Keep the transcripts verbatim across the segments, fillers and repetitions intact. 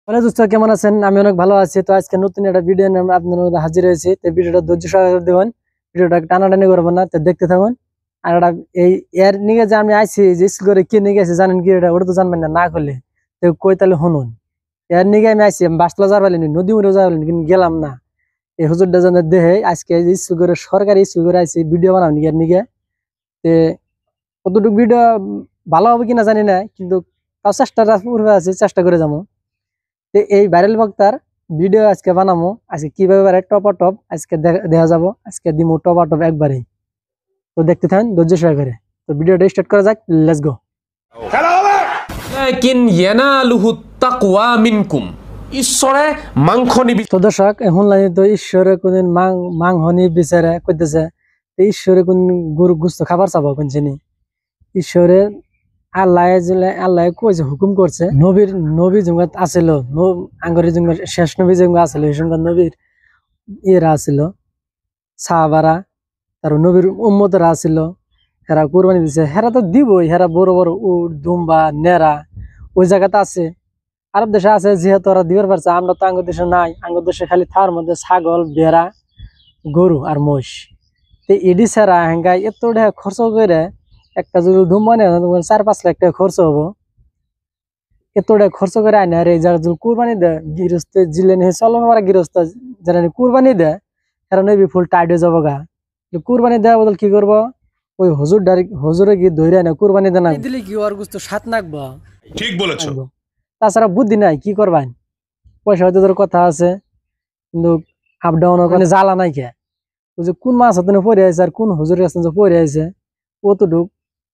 Hello দোস্ত, কেমন আছেন? আমি অনেক ভালো আছি। তো আজকে নতুন একটা ভিডিও নিয়ে আমরা আপনাদের মধ্যে হাজির হয়েছি। তো ভিডিওটা ধৈর্য সহকারে দেখুন, ভিডিওটা টানাটানি করবো না, তো দেখতে থাকুন। আর এটা এই এর নিয়ে যে আমি আইছি, যে স্কুল করে কি নিয়ে গেছি জানেন কি? এটা ওটা তো জানবেন না, না করলে তো কই তাহলে শুনুন। এর নিয়ে আমি আইছি, আমি বাসলা যাওয়ার পারিনি, নদী মুড়ে যাওয়ার পারিনি, কিন্তু গেলাম না। এই হুজুরটা জানে দেহে আজকে স্কুল করে, সরকারি স্কুল করে আইছি ভিডিও বানাবো এর নিয়ে। তে কতটুকু ভিডিও ভালো হবে কিনা জানি না, কিন্তু তাও চেষ্টাটা করবে আছে, চেষ্টা করে যাবো। তো এই ভাইরাল বক্তার ভিডিও আজকে বানাবো। আজকে কিভাবে বাড়ে টপা টপ আজকে দেখা যাবো। আজকে দিমু টপা টপ একবারেই। তো দেখতে থাকেন ধৈর্য সহকারে। তো ভিডিওটা স্টার্ট করা যাক, লেটস গো। লাকিন ইয়ানালুহু তাকওয়া মিনকুম, ঈশ্বরে মাংস নিবি। তো দর্শক, এখন লাইনে তো ঈশ্বরে কোনদিন মাং মাংস নি বিচারে কইতেছে, ঈশ্বরে কোন গরু গুস্ত খাবার চাবো কোনছিনি? ঈশ্বরে আল্লাহ আল্লাহ কইছে, হুকুম করছে। নবীর নবী জঙ্গাত আছিল, আঙ্গরি জঙ্গা শেষ নবী জঙ্গা আছিল, এই সঙ্গে নবীর ইয়েরা আছিল, সাহাবারা, তার নবীর উম্মতরা আছিল। হেরা কোরবানি দিছে, হেরা তো দিবই। হেরা বড় বড় উট, দুম্বা, নেরা ওই জায়গাতে আছে, আরব দেশে আছে। যেহেতু ওরা দিবার পারছে, আমরা তো আঙ্গ দেশে নাই। আঙ্গ দেশে খালি থার মধ্যে ছাগল, বেড়া, গরু আর মোষ। তো এডি ছাড়া হেঙ্গাই এত টাকা খরচ করে একটা যদি দুম্বা নেয়, চার পাঁচ লাখ টাকা খরচ হবো। এত টাকা খরচ করে আয় না রে, যা যদি কোরবানি দেয় গৃহস্থ জিলে নিয়ে চলো মারা, গৃহস্থ যারা কোরবানি দেয় হেরা নবী ফুল টাইট হয়ে যাবো গা। কুরবানি দেওয়া বদল কি করবো? ওই হুজুর ডাইরেক্ট হুজুরে গিয়ে ধরে না কুরবানি দেনা দিলে কি ওর গুস্ত সাত নাকবো। ঠিক বলেছো। তাছাড়া বুদ্ধি নাই, কি করবেন? পয়সা হয়তো তোর কথা আছে, কিন্তু আপ ডাউন ওখানে জ্বালা নাই কে। ওই যে কোন মাছ হাতে পড়ে আছে আর কোন হুজুরের কাছে পড়ে আছে, অতটুক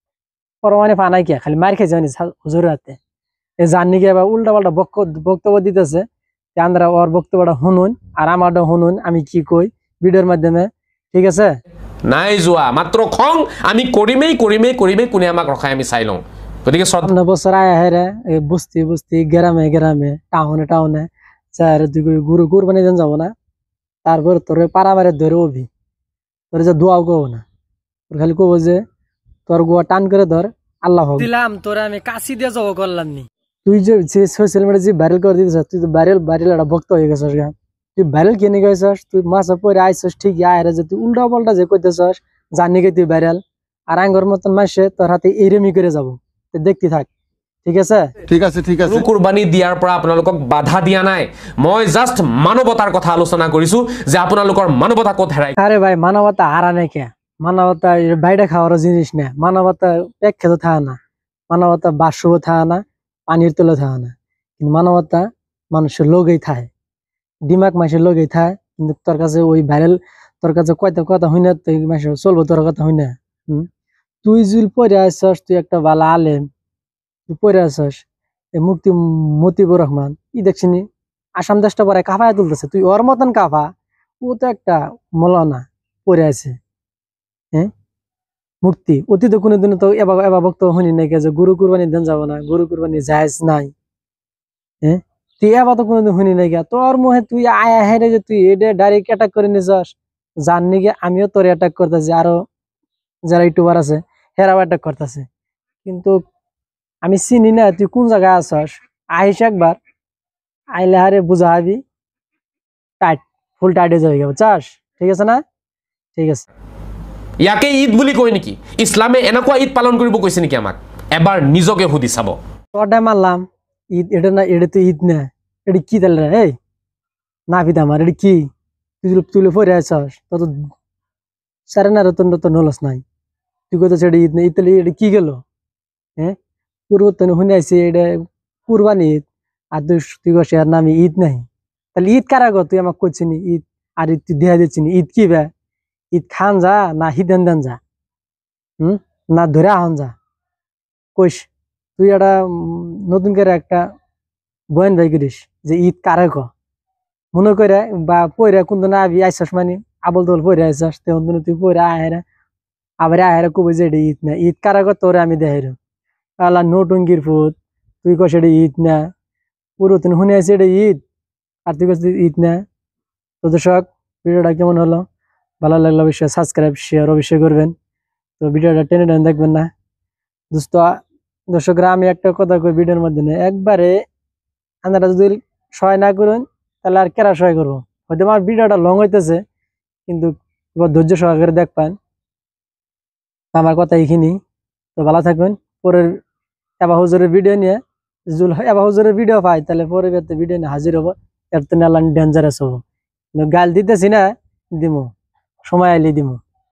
পরমানে পানাই কে, খালি মার খেয়েছে হুজুরের হাতে। এই জার্নি কে বা উল্টা পাল্টা বক্তব্য দিতেছে। আমরা ওর বক্তব্যটা শুনুন আর আমারটা শুনুন, আমি কি কই ভিডিওর মাধ্যমে, ঠিক আছে? নাই যোৱা মাত্ৰ খং, আমি কৰিমেই কৰিমেই কৰিমেই, কোনে আমাক ৰখাই আমি চাই লওঁ। গতিকে সামনে বছর আয় হেরে বস্তি বস্তি, গ্রামে গ্রামে, টাউনে টাউনে চারে তুই গুরু কুরবানি দেন যাবো না। তারপর তোর পাড়াবারে ধরে অভি তোর যে দোয়াও কব না, তোর খালি কব যে তোর গোয়া টান করে ধর, আল্লাহ দিলাম তোর আমি কাশি দিয়ে যাবো করলাম নি। তুই যে সোশ্যাল মিডিয়া যে ভাইরাল করে দিতেছ, তুই তো ভাইরাল ভাইরাল একটা ভক্ত হয়ে গেছিস গা। তুই ভাইরাল কিনে গেছিস, তুই মাসে পরে আইসস ঠিকই, আয় যে তুই উল্টা পাল্টা যে কইতেছস, জানি গে তুই ভাইরাল। আর আঙ্গর মতন মাসে তোর হাতে এরেমি করে যাবো, দেখতে থাক, ঠিক আছে? ঠিক আছে ঠিক আছে। কুরবানি দিয়াৰ পৰা আপোনালোকক বাধা দিয়া নাই, মই জাস্ট মানৱতাৰ কথা আলোচনা কৰিছো যে আপোনালোকৰ মানৱতা ক'ত হেৰাই। আরে ভাই, মানবতা হারা নাই কে? মানবতা বাইরে খাওয়ার জিনিস না। মানবতা পেক খেতে থাকে না, মানবতা বাসও থাকে না, পানির তলে থাকে না। কিন্তু মানবতা মানুষের লোকেই থাকে, দিমাগ মানুষের লোকেই থাকে। কিন্তু তোর কাছে ওই ভাইরাল, তোর কাছে কয়টা কথা হই না, তুই মানুষের চলবো তোর কথা হই না। হম তুই জুল পরে আসছস, তুই একটা ভালো আলেম, তুই পরে আসছস। এই মুক্তি মতিবুর রহমান ই দেখছিনি আসাম দেশটা পরে কাফায় তুলতেছে, তুই ওর মতন কাফা। ও তো একটা মৌলানা পরে আছে। হ্যাঁ, মুক্তি অতীত কোনোদিন তো এবার এবার বক্তব্য শুনি নাই যে গরু কুরবানি দেন যাবো না, গরু কুরবানি জায়েজ নাই। হ্যাঁ, তুই এবার তো কোনোদিন শুনি নাই। তোর মুহে তুই আয়া হেরে যে তুই এটা ডাইরেক্ট অ্যাটাক করে নিছস, জান নাকি আমিও তোর অ্যাটাক করতেছি, আরো যারা ইউটিউবার আছে হেরাও অ্যাটাক করতেছে। কিন্তু আমি চিনি না তুই কোন জায়গায় আছস। আহিস একবার, আইলে হারে বুঝা হবি, টাইট ফুল টাইট হয়ে যাবে, চাস? ঠিক আছে না? ঠিক আছে। ইয়াকে ঈদ বুলি কয় নেকি? ইছলামে এনেকুৱা ঈদ পালন কৰিব কৈছে নেকি আমাক? এবাৰ নিজকে সুধি চাব। তোরটাই মারলাম ঈদ, এটা না, এটা তো ঈদ না। এটা কি তাহলে? এই না পিতা আমার, এটা কি? তুই তুলে পরে আসছস, তত সারে না রতন রতন নলস নাই। তুই কত সেটা ঈদ নেই, ঈদ তাহলে এটা কি গেল? হ্যাঁ, পূর্বতন শুনে আইসি এটা কুরবানি ঈদ, আর তুই তুই কস আর নামে ঈদ নাই। তাহলে ঈদ কারা গো? তুই আমাকে করছিনি ঈদ, আর তুই দেয়া দিচ্ছিনি ঈদ কি বে? ঈদ খান যা না হিদেন দেন যা, হম না ধরে আহন যা, কইস। তুই একটা নতুন করে একটা বয়ান ভাই করিস যে ঈদ কারে ক, মনে করে বা পয়রা কোন দিন আবি আইসস, মানে আবল দল পয়রা আইসস, তখন তুই পয়রা আহেরা আবার আহেরা কব যে এটা ঈদ না। ঈদ কারা ক তোরে আমি দেখাই আল্লাহ নটুঙ্গির ফুট, তুই কস এটা ঈদ না। পুরাতন শুনে আছে এটা ঈদ, আর তুই কস ঈদ না। তো দর্শক, ভিডিওটা কেমন হলো? ভালো লাগলে অবশ্যই সাবস্ক্রাইব শেয়ার অবশ্যই করবেন। তো ভিডিওটা টেনে টেনে দেখবেন না দোস্ত। দর্শকরা, আমি একটা কথা কই ভিডিওর মধ্যে, একবারে আপনারা যদি সহায় না করুন তাহলে আর কেরা সহায় করবো। হয়তো আমার ভিডিওটা লং হইতেছে, কিন্তু এবার ধৈর্য সহকারে দেখবেন। আমার কথা এইখানি। তো ভালো থাকবেন। পরের এবা হুজুরের ভিডিও নিয়ে জুল এবা হুজুরের ভিডিও পাই তাহলে পরে ভিডিও নিয়ে হাজির হবো। এর তো নালান ডেঞ্জারাস হবো। গাল দিতেছি না, দিমু সময় আইলে দিমু।